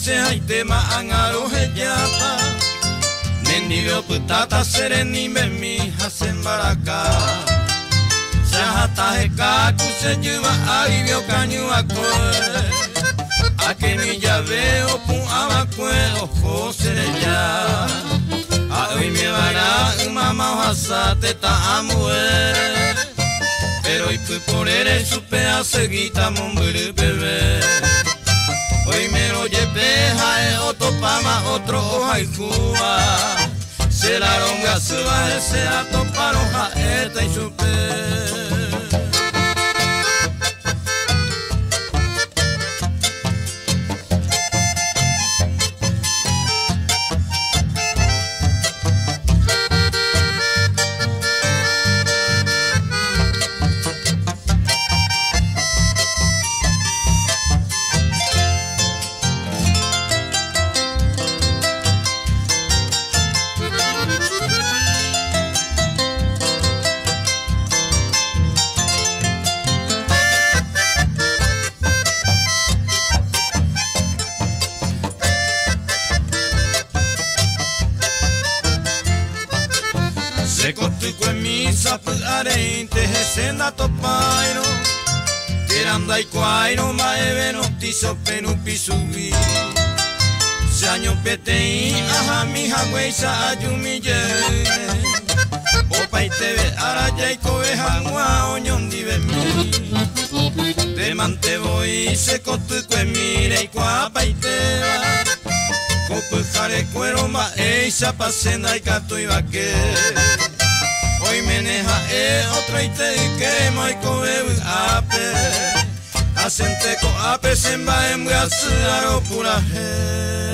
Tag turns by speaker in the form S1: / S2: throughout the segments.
S1: sehat tema angaro hejata Nendigo putata sereni bemi hasen baraka Sehata hekaku sejuba alivio kanyu akue Akemi llave opun abakue ojo sereya Hoy me vará mama hasa teta amue Pero hoy por eres su pedazo guita mombere bebé Hoy me lo llevé a otro pama otro hoja y cuba Se la ronga suba ese ato para hoja esta y su pe Se costuco en mi sapuarente, senda topaino, tiranda y cuaino, maeve notizo penupi subí. Se año peteí, aja mi jagüeisa ayumille. Opa y te ve araya y cobeja ngua oñón dive mi. Te mante voy, se costuco en mire y cuapa y te va. Copujare cuero ma eisa pasenda y cato y vaque. Hoy meneja otro y te quemo y cobebu ape. Asente ko ape semba en gasaro pura he.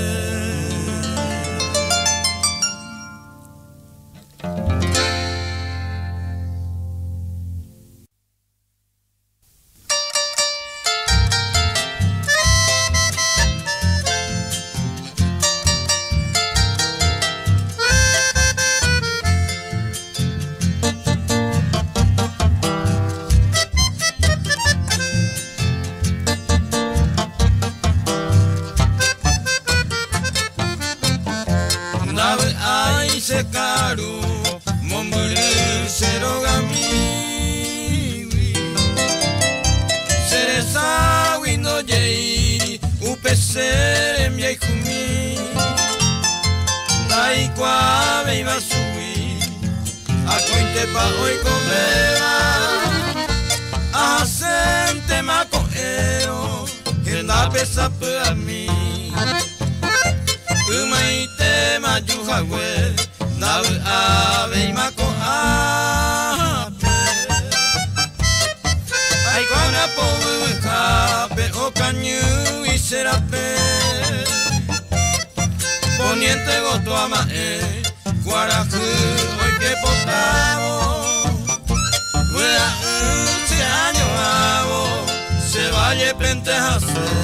S1: Se caro, momburu serogami, seresa windo jei, upesere mi kumi, dai qua veiva sui, a cointe pa oi comera, a sente ma coero, que na pesa per mi, umaite ma juhawe. Nau ave y maco ape Ay guana pobu cape o cañu y serape Poniente goto amae Guarajú hoy que potabo Huea se año hago Se valle plentejas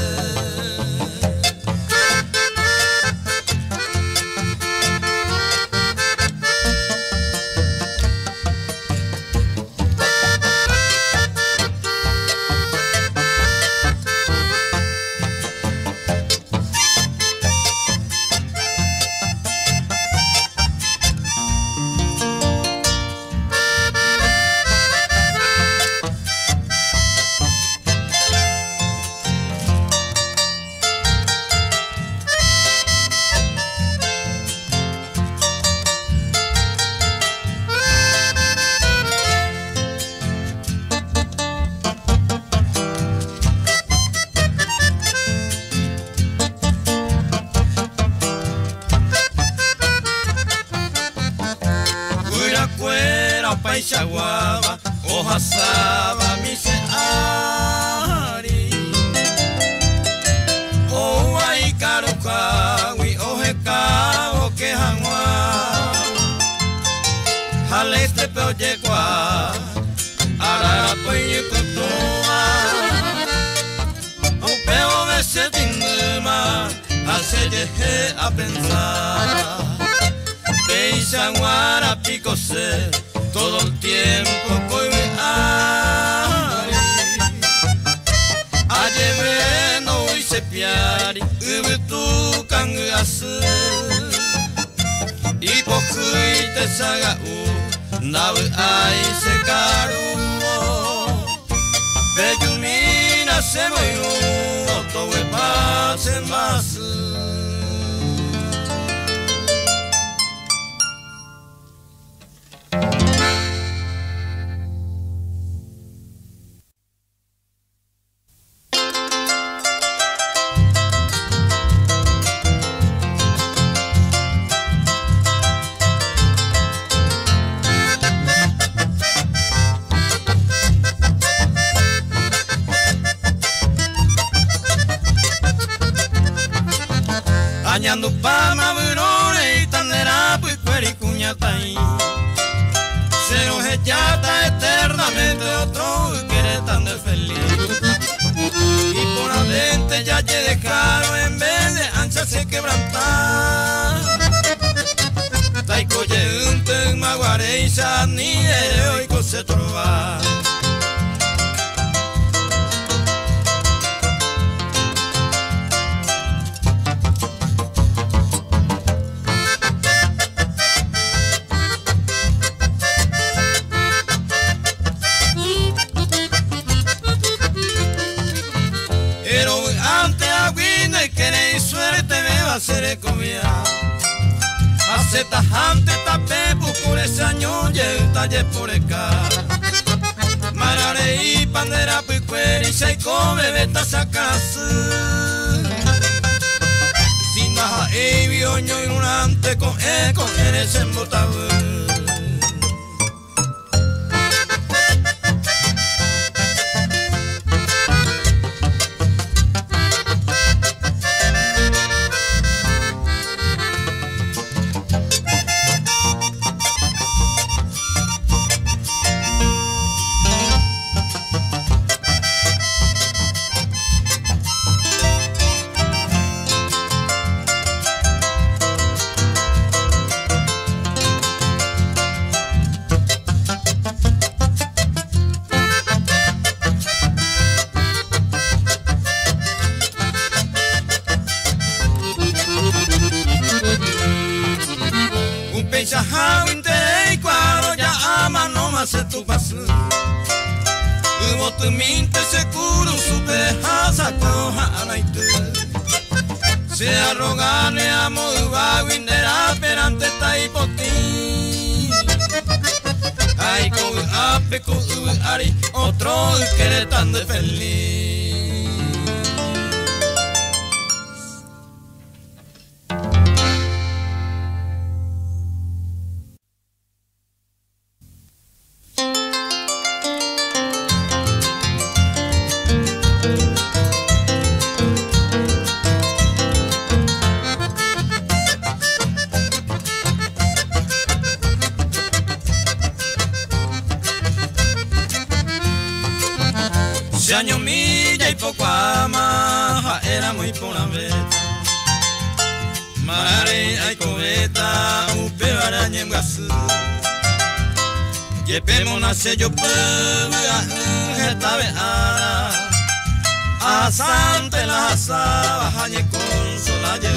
S1: Paixaguaba, hoja saba, mi se ari. O ai carucawi, o recao que hanwa. Haleste peojequa, arara poye kutua. O peo vese dinguma, hace deje a pensar. Peisa guara picose. Todo el tiempo coi me ari Alleve no hice piari Ubu tu ますいぽくいてさがうなうあいせかるをべぐみなせもよとえばせますAñando pa' maburone y tandera pues cuericuñatay se nos echata eternamente otro que eres tan de feliz y por adentro ya te dejaron en vez de ancha se quebrantar taiko ye un ten maguareisa ni de hoy se trova Seré comida hace tajante tapé por ese año y el taller por acá marare y pandera picueri se come veta sacas sin baja y bioño ignorante con eres embotado Pensajao interés y cuadro ya ama no más se tu paso Hubo tu mente seguro supe dejar sacoja a la itu Se arrogarle a moduba windera perante ta hipoti Ay con ape con ari otro que eres tan de feliz Se año milla y poco ama, era muy por la vez. Marare ay coveta, upe araña en gasu. Yepemo nace yo puebla, esta veara. Asante la asaba, jañe con solaye.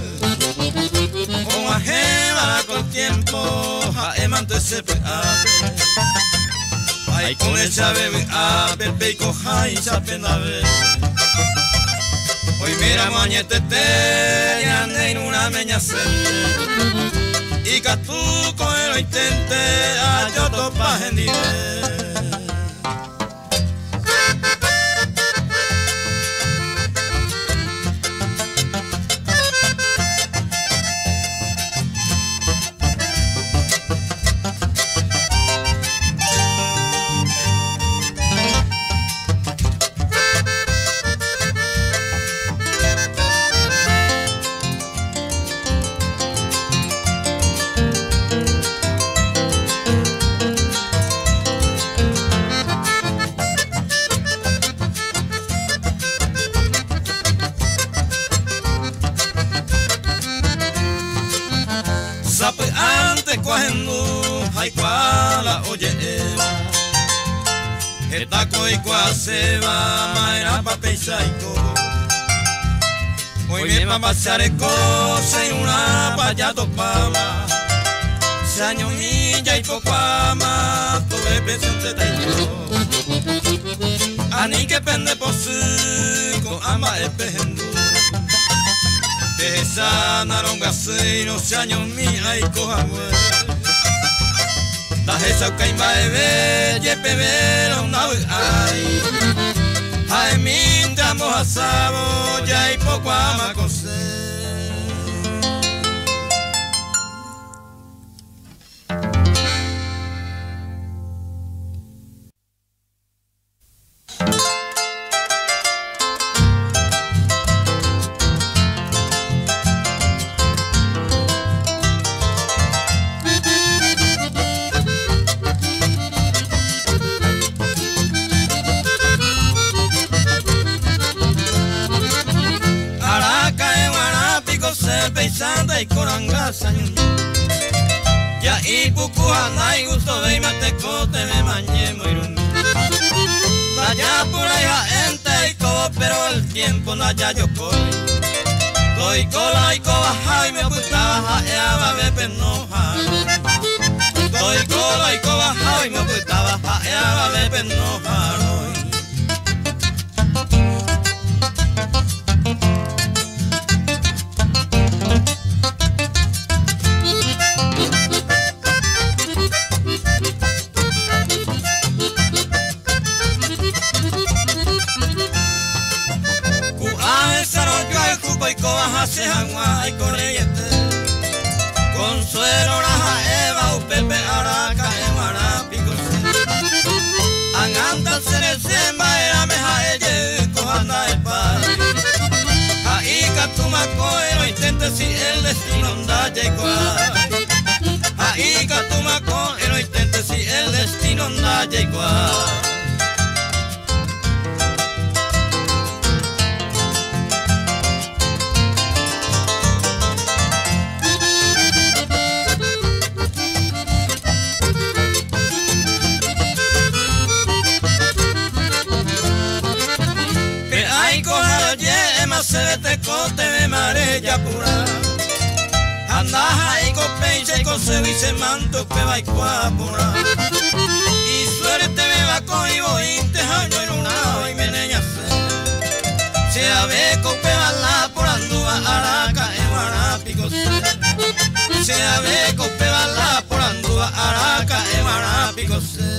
S1: Con ajema con tiempo, jaemante se peate. Ay con esa bebé a pepe y coja y sapenda ver Hoy mira mañete te ande en una meña sente Y que tú con el intente a yo topa gendive Sapeante cogiendo hay cuala oye Esta coi cual se va maera pa pensar y todo Hoy me pa pasar cose y una pa ya topama. Se año milla y poco ama, tuve presión se tailló. Ani que pende por su, con ama es pejendo. Esa naronga se no se año mía y coja güey. Da esa caimba de ver, ye pebero una vez ay. Ay minta moja sabo, ya y poco ama coser. Santa y corangasa ya y pucuana y gusto de mate cote me mañé moirun vaya por ahí gente y cobo pero el tiempo no haya yo coi cola y cobaja y me gustaba jaeaba bebe enoja coi cola y cobaja y me gustaba jaeaba bebe enoja. Se jangua y corriente Consuelo raja eva upepe araca emara pico Anganta seresemba era meja elle cojanda el padre Ahí catumaco no intente si el destino anda llegua Ahí catumaco no intente si el destino anda llegua. Se vete cote me marella pura Andaja y copecha y cose y se manto que va y cuapura Y suerte me va con y voy te año en una y me neña se ave cope la por andúa araca en marapico se ave cope la por andúa araca en marapico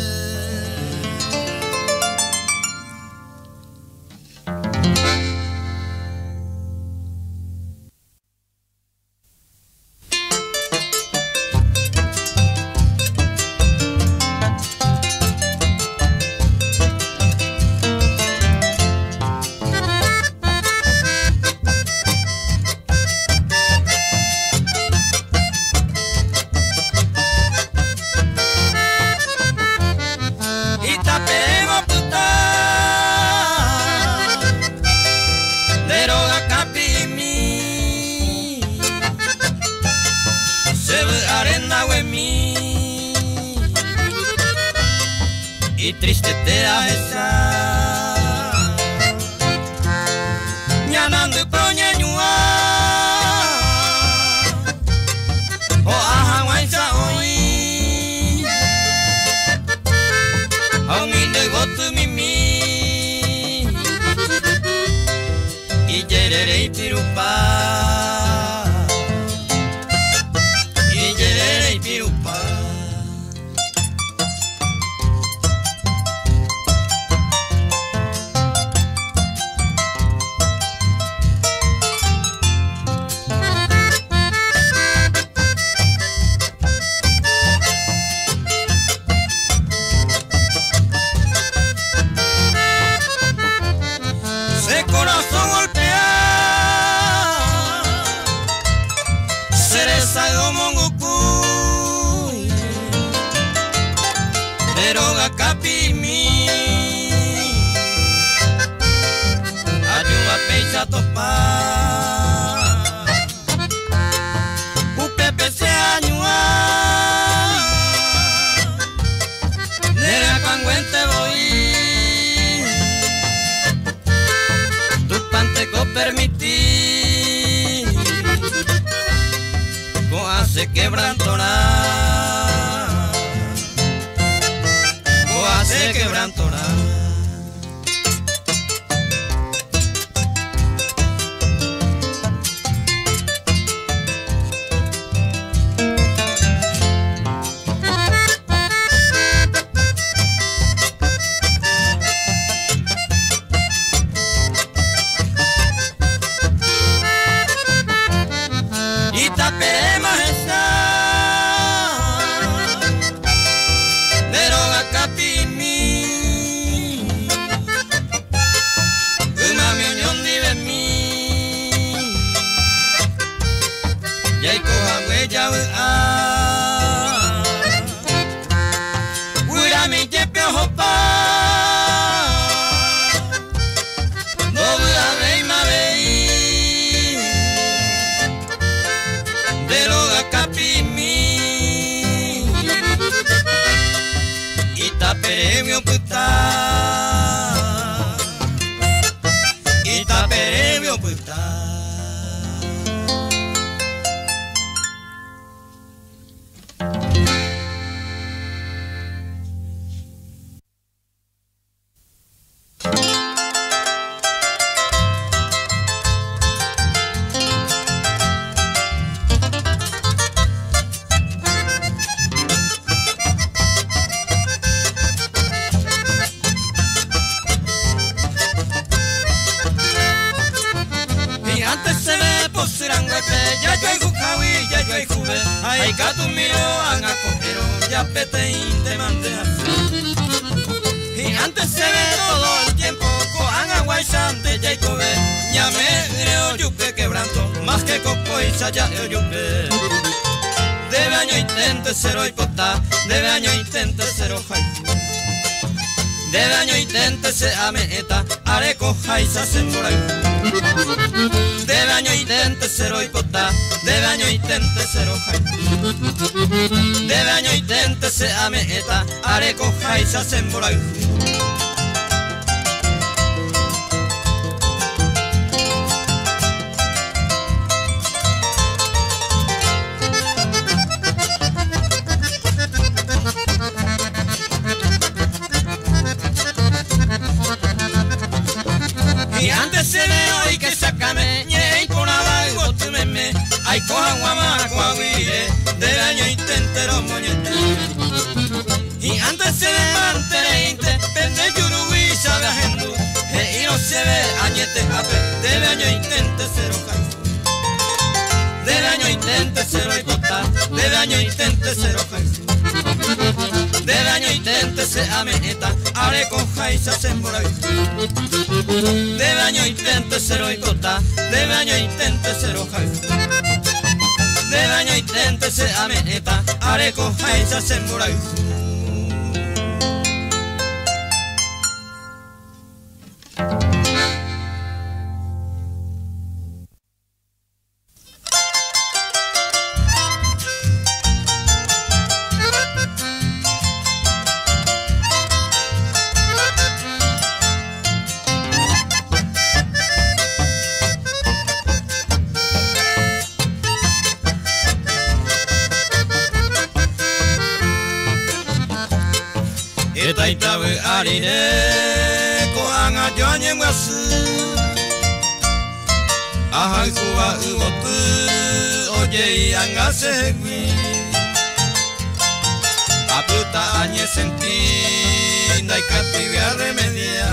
S1: y triste te da esa ñanando proñeñua o ahanwaisa oi a mi negotu mimi y yerere y pirupa y yerere y pirupa. Corazón golpea, cereza gomongoku, deroga capimi, ayuda pecha topa, upepe se añua, nera canguente voy. Permitir se quebrantará, Boa se quebrantará.
S2: Ameta, areco, jaisa, semborai. De baño y tente, cero y pota. De baño y tente, cero, jai. De baño y tente, se ameta, areco, jaisa, semborai. Ay, cojan guamá, coahuile, del año intentero moñete. Y antes se ve mantereinte, pende yurugui, sabe ajendu. Y no se ve añete jape, del año intente cero jai. Del año intente cero y total, del año intente cero jai. Del año intente se ameta, areco jaisa semborai. Del año intente cero y total, del año intente cero jai. De baño y tente se ameta, areco, jaisa, semborai. Itaitabu arine ko anga joanye wasu ahai kuwa uotu oye anga segui aputa anye senti dai cattivi a remedia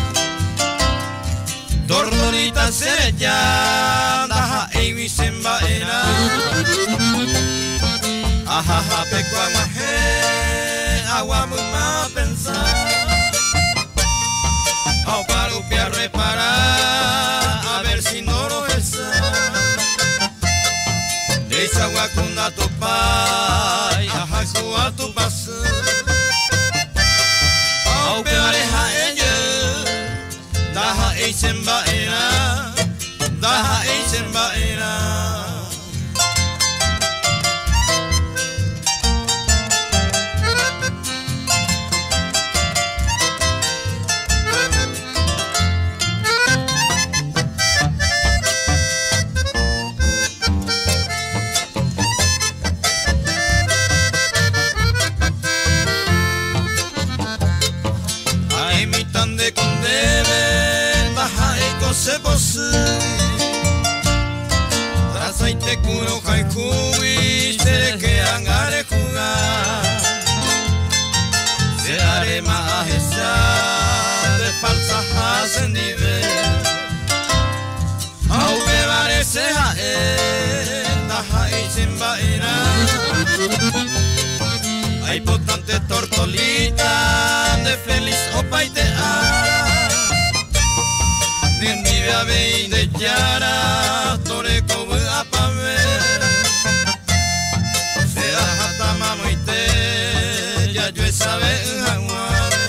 S2: tornolita sereja daha ewi semba era ahaha pekwa mahe agua muy mal pensar, o para upiar reparar, a ver si no lo besa. Dice agua con a tu pai, a su a tu paso, o peoreja ella, daha e sembaera, daha e sembaera.
S1: se posu Trazaite kuro kai kui Sere que angare jugar Se are majesa De falsa hacen nivel Au bebare se hae Daha y simbaira Hay potente tortolita De feliz opaitea Bien vive a vein de yara Tore kobu apame Se da hata mamoite Ya yo sabe hanguare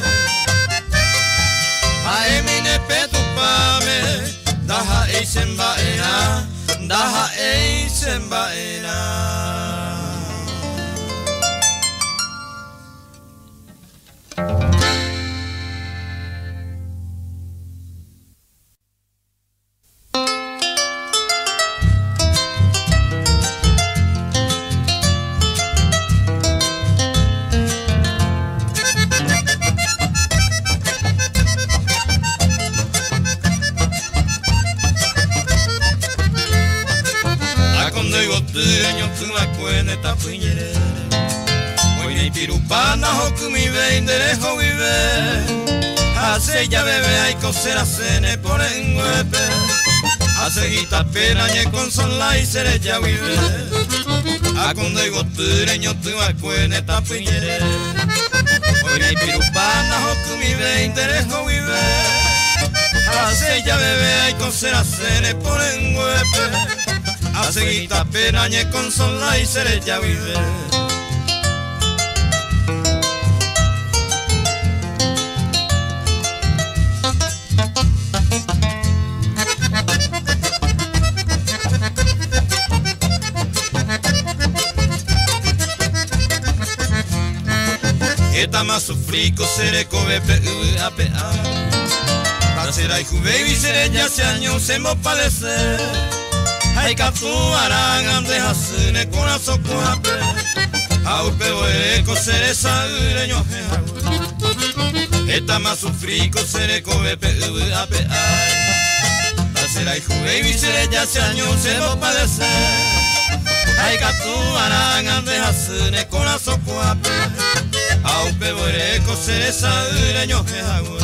S1: Aemine petupame Daha eisen baera Daha eisen baera Pirupana hokumi veindere hovive Hace ya bebe hay cosera cene por en huepe Hace guita perañe con sola y sere ya vive A cuando digo tureño tu acuene tapiñere Hoy hay pirupana hokumi veindere hovive Hace ya bebe hay cosera cene por en huepe Hace guita perañe con sola y sere ya vive Etama sufrico sere kobe pe apea Pasera y juve y sere ya se años se mo padece Hay katu arangan de hasune corazón coape Aupe boeco sere saureño jehawe Etama sufrico sere kobe pe apea Pasera y juve y sere ya se años se mo padece Hay katu arangan de hasune corazón coape Aupe boeco sere saureño jehawe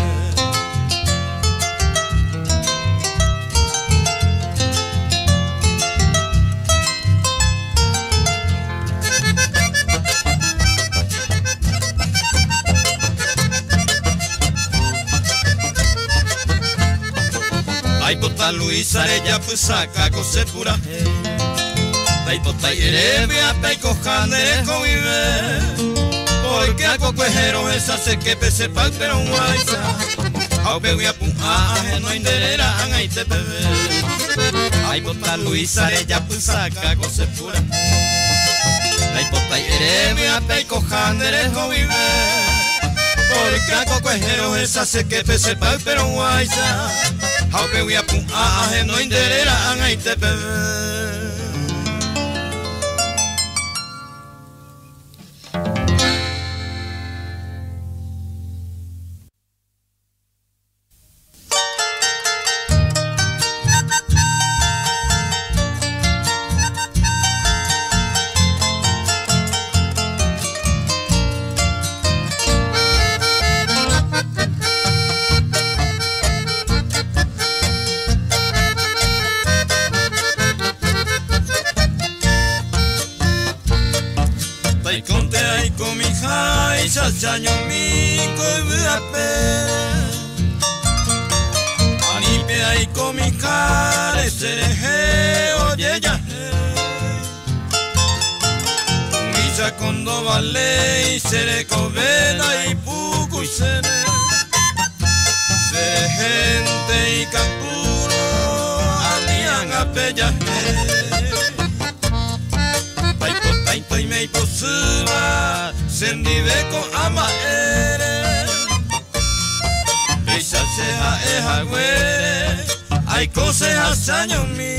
S1: Ay pota Luisa ella pues saca cose pura Ay pota yerebe a peico jandere vive Porque a cocuejero esa se que pese pal pero un guaysa Aupe voy a punja no inderera ay te bebe Ay pota Luisa ella pues saca cose pura Ay pota yerebe a peico jandere vive Porque a cocuejero esa se que pese pal pero un guaysa Aupe voy a punja no inderera ay te bebe Chaño mi coibuape Anipe ay comi care sereje oye ya Misa condo vale y sere covena y puku y sene Sere gente y capuro anian apellaje Paipo y me posuba Sendibeko ama ere Esa seja eja güere Hay cosas saño mi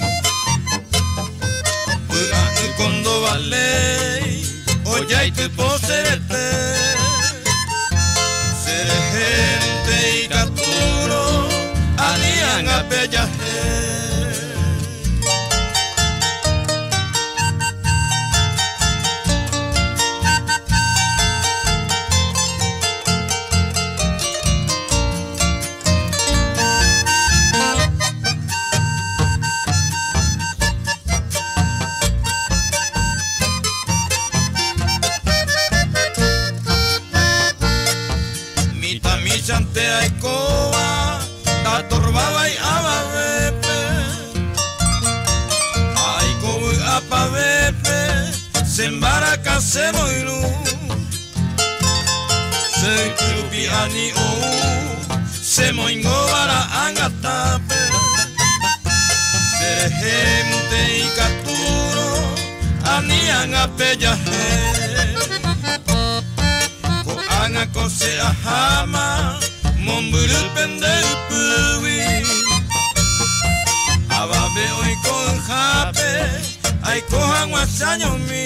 S1: Pura kondo vale Oye y tu poserete Sere gente y capturo Alian ape Mita mi chante ay coba, ta torbaba y ababepe. Ay cobu apabepe, sembaraca se moilu. Se klubi ani o, se moingo bara angatape. Se gente y caturo, ani angapeyaje. Anga kose ahama, momburu pende upuwi. Ababe oi kon jape, ai kohan wasanyo mi.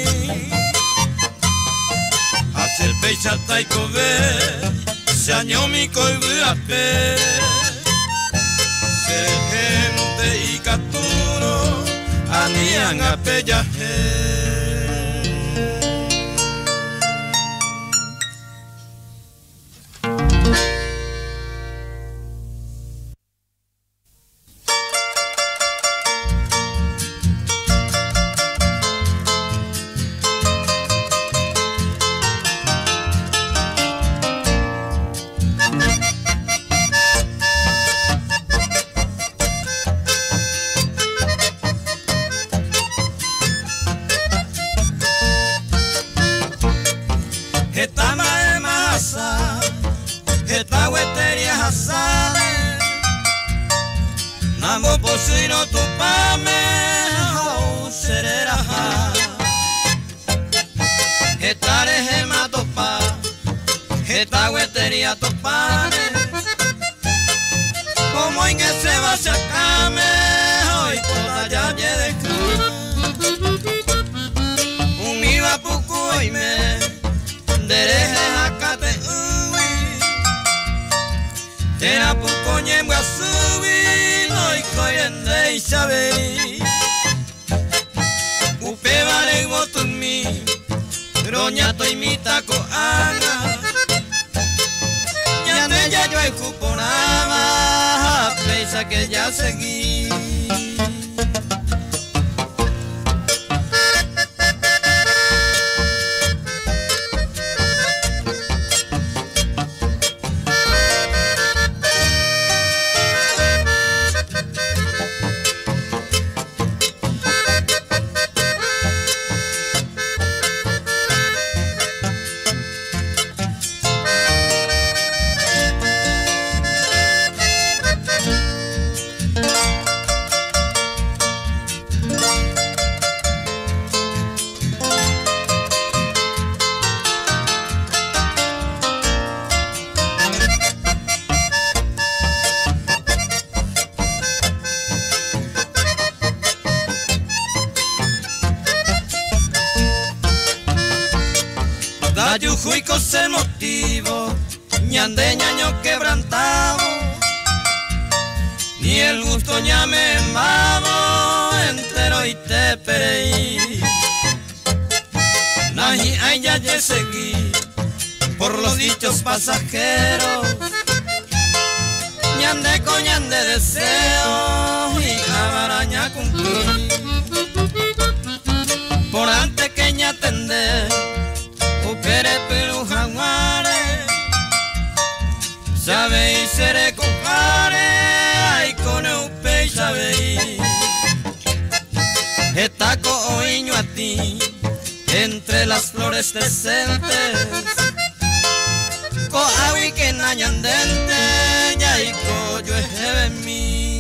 S1: Hacer pecha tai kobe, sanyo mi koibu ape. Se gente y katuro, ani anga peyaje.
S2: Namo posino tu pame ho serera. Etare gema topa, eta huetería topane. Como en ese basacame hoy toda ya de un iba puku y me dereje acate ui. Era puku nyemba subi. Koyende isabei upe vale botumi roña to imita ko ana ñande ya yo cuponaba pesa que ya seguí. Dayujuy cose motivo, ñande ñaño quebrantado, ni el gusto ña me mamo entero y te pereí. Nahi ay ya ye seguí por los dichos pasajeros, ñande con ñande deseo y abaraña cumplir. Por antes que ña atender upere pero jaguare, sabe y seré compare, ay con upe y sabe y estaco oiño a ti, entre las flores decentes, co awi que nañandente, ya y co yo ejebe mi.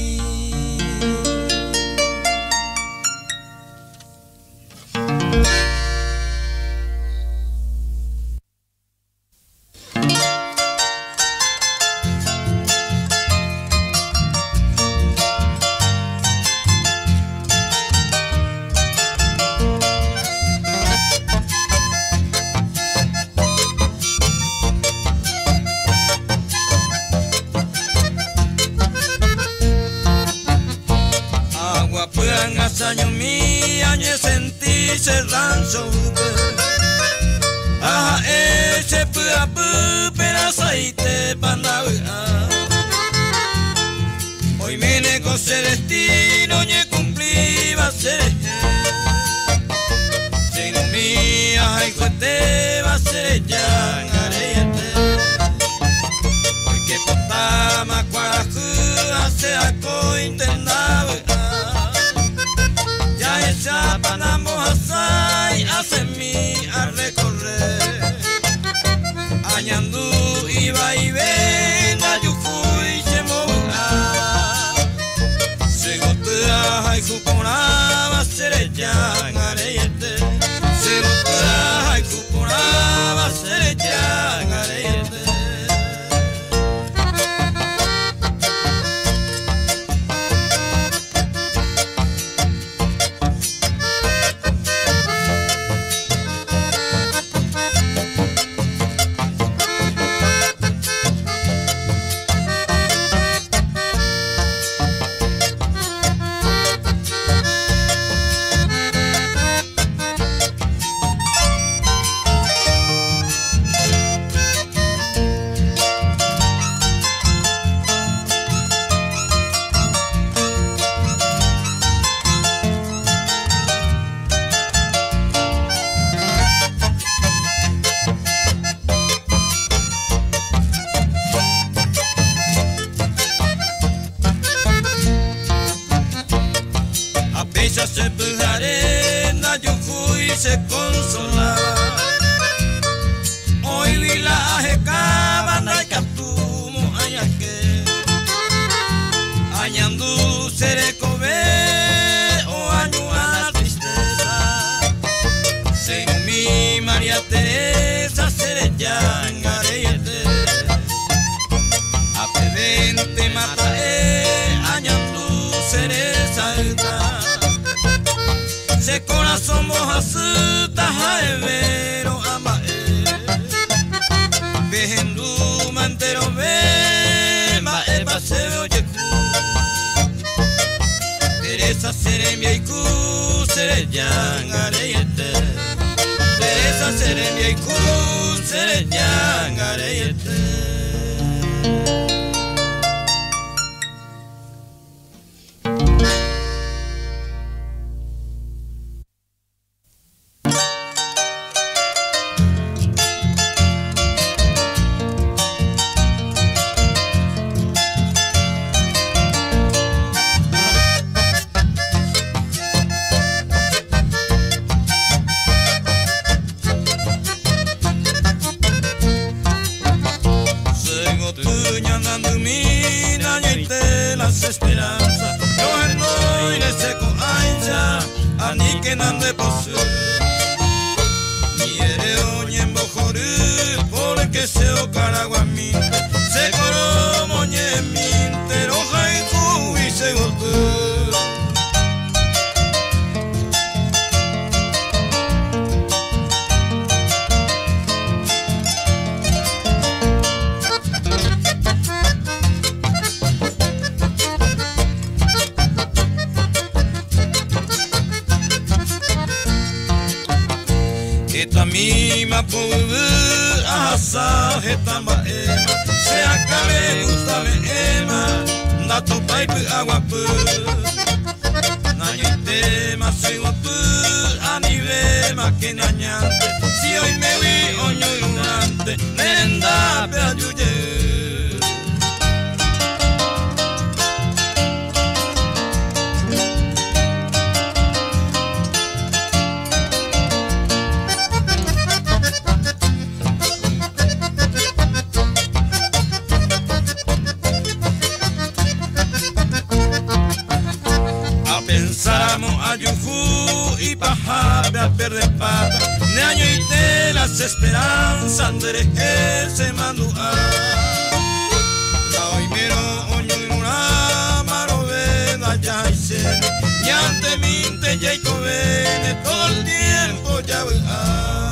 S2: Año mi año sentí se rancho a ese pua pero aceite para hoy me negocio destino y cumplí va a ser sin mía hay cuete va a ser ya arete se consolaba. Hoy vi la jecabanda y captumo ayaque, añandu serecobe o año a la tristeza. Según mi María Teresa sereyangareyete, a pedente matae añandu serezalta. Se corazón mojasuta jaevero amae, vejendu mantero ve mae paseo yeku. Teresa seremia iku sereyangareyete, Teresa seremia iku sereyangareyete. Esperanza, yo no iré seco ancha, ani que nande posu. Ni ere oñe mbojoru, porque se o caraguaminte, se coro moñe minte, roja y cu y se gotu. Esta misma pubu asa hetamba ema, se acabe gusta me ema, dato paipu agua pu. Naño tema soy guapu, anive ma que nañante, si hoy me vi oño lunante, nenda pe ayuye. Ayufu y pajabe a perder pata, ne año y te las esperanzas de se mandua. La hoy miro oño y una maro veda ya y se, y ante minte ya y covene todo el tiempo ya va.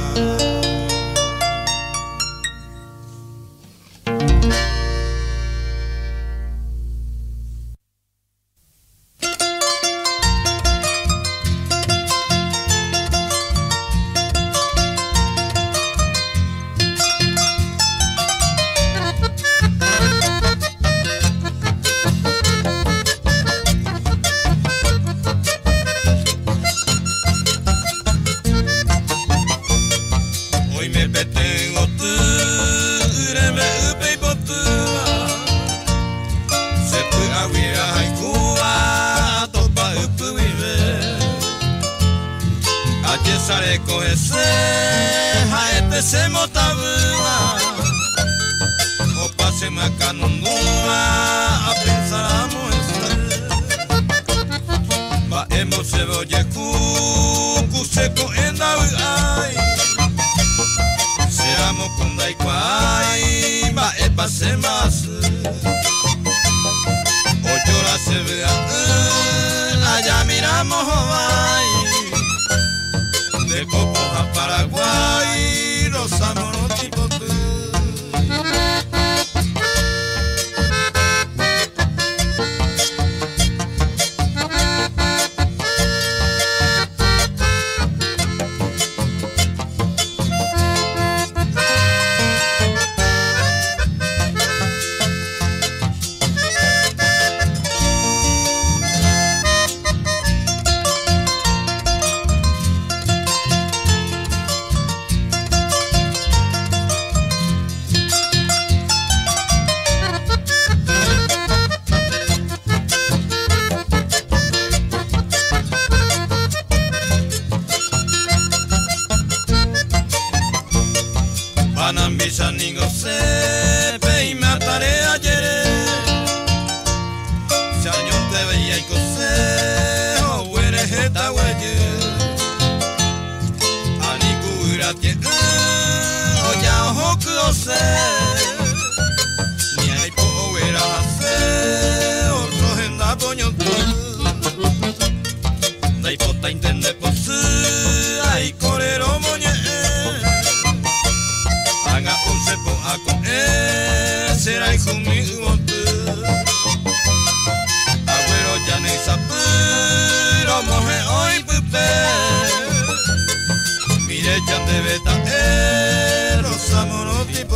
S2: Se motabua, o pase macanundua, a pensar a moestar. Va emo se voye cucu seco en ay. Seamos con daikwai, va e pase más. O llora se vea, allá miramos Hawaii. De Copos a Paraguay, los amorotipos tú.
S1: será hijo mío abuelo ya no sapuro moje hoy pupe mire ya te beta los amoros tipo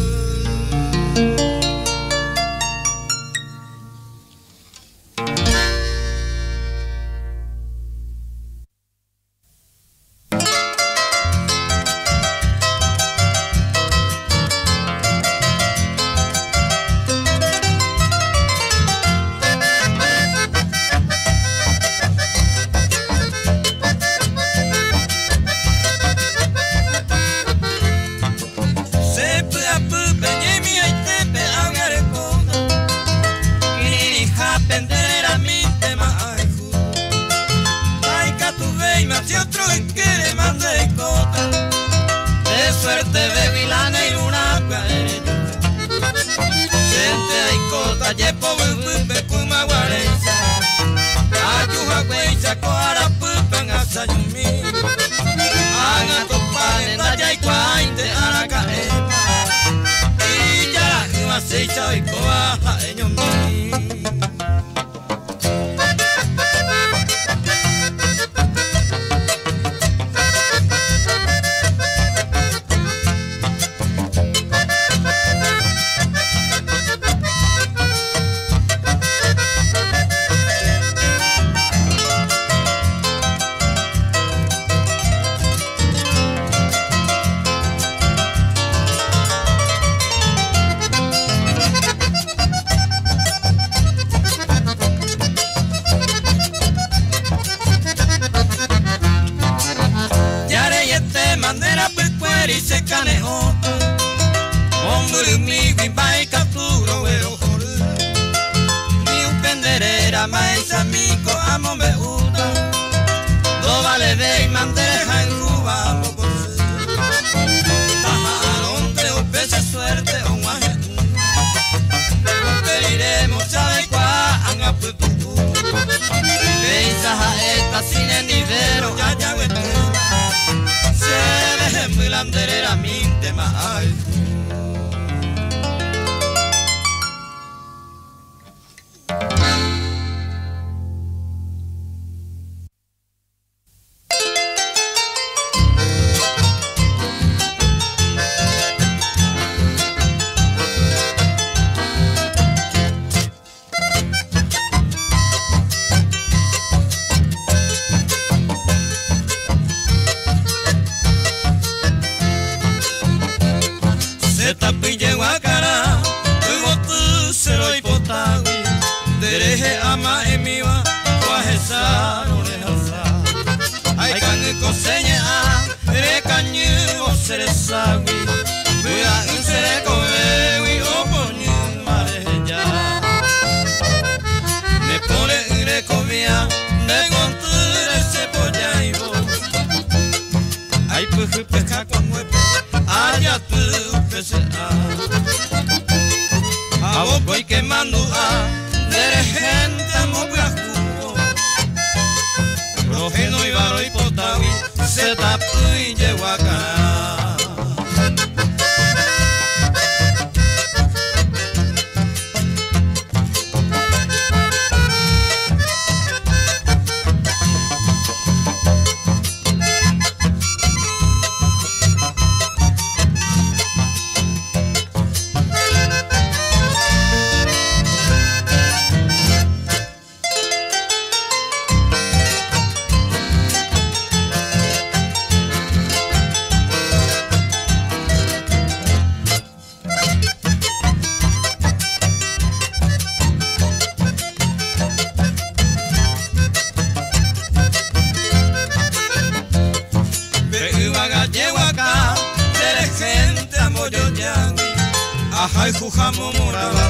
S2: Ajay jujamo moraba,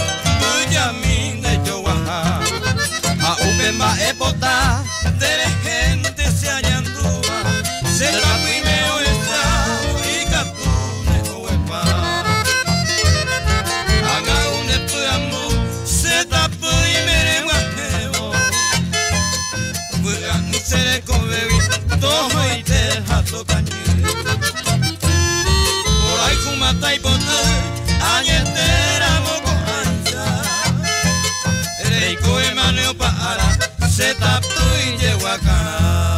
S2: Buyamin de Yowaha, a Upemba epota, de la gente se hallandúa, se la primeo estado y capune oepa. Haga un epuambu, se tapu y mereguajeo, Bugan se le cobebi, tojo y te jato cañe. Por ahí kumata y botar, añetera moco.
S1: ara se tapu y llegó a cara.